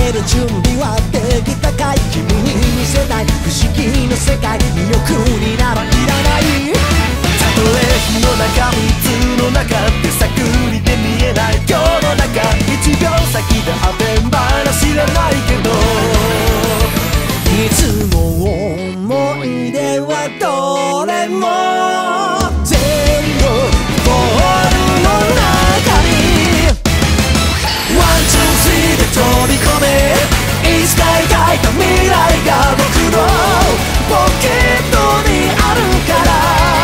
ける準備はできたかい？君に見せない不思議の世界、魅力にならいらない。たとえ火の中水の中で探りで見えない世の中、1秒先で当てんばら知らないけど、いつも思い出はどれも全部ボールの中にワンツースリーで飛び込め、いつか描いた未来が僕のポケットにあるから、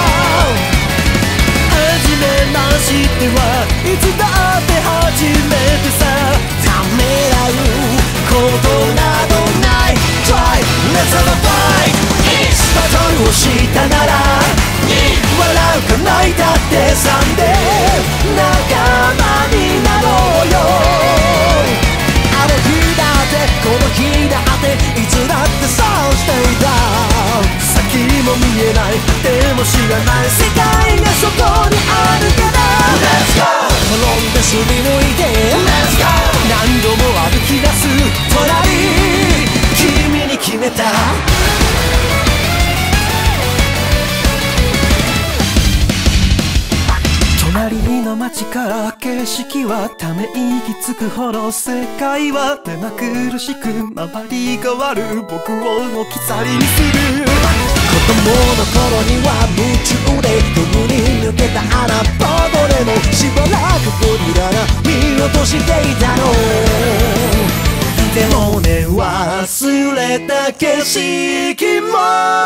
初めましてはいつだって初めてさ、ためらうことなどない。 Try Let's have a fight、 バトルをしたなら笑うか泣いたってさんで仲間になろうよ。あの日だってこの日だっていつだってそうしていた。先も見えないでも知らない世界がそこにあるから、 Let's go、 転んですりむいて Let's go、 何度も歩き出す隣、君に決めた。隣の街から景色はため息つくほど、世界は目まぐるしく周り変わる僕を置き去りにする。子供の頃には夢中でどこに抜けた穴ぼこでもしばらくゴリラが見落としていたの。でもね忘れた景色も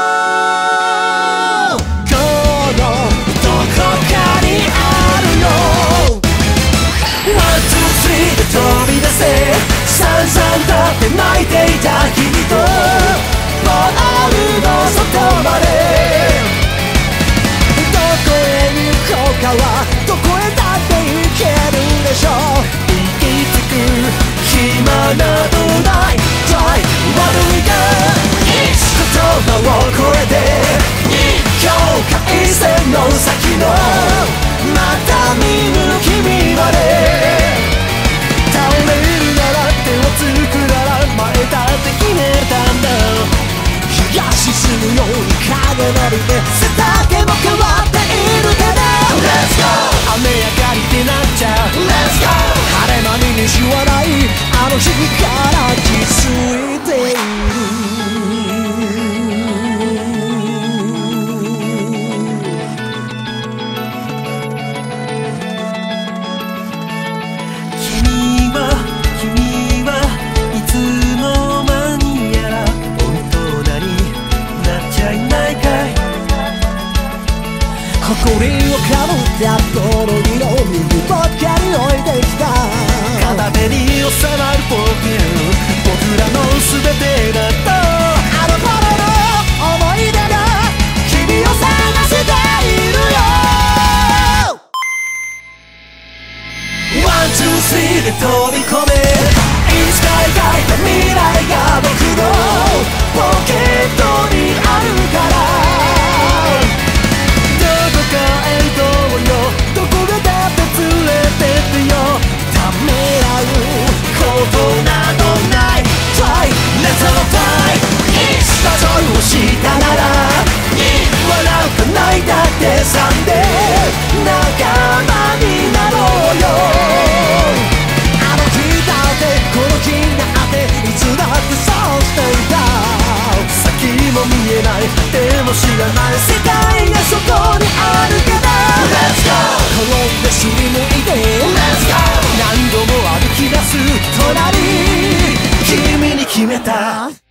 このどこかにあるよ。ワンツースリーで飛び出せ、さんさんだって泣いていた君とボールの外まで、どこへ行こうかはどこへだって行けるでしょう。行き着く暇などない。 Try 悪いが言葉を超えて境界線の先のまた見ぬ君まで、倒れるなら手をつくなら前だって決めたんだ。日が沈むように影のりで背丈も変わっているから、 Let's go、 雨上がりってなっちゃう Let's go、 晴れ間に虹はないあの日から気づいている。君はいつの間にやら大人になっちゃいないかい。誇りをかぶったこの色右ばっかり置いてきた。片手に収まる僕らの全てだと、あの頃の思い出が君を探しているよ。ワンツースリーで飛び込め、いつか描いた未来が僕のポケットにあるから、どこかへ行こうよ、どこへだって連れてってよ。ためらうことなどない。 Try Let's have a fight、 バトルをしたなら笑うか泣いたってさんで仲間になろうよ。あの日だってこの日があっていつだってそうしていた。先も見えないでも知らない世界がそこにあるから、 Let's go、 転んですりむいて Let's go、 何度も歩き出す隣、君に決めた。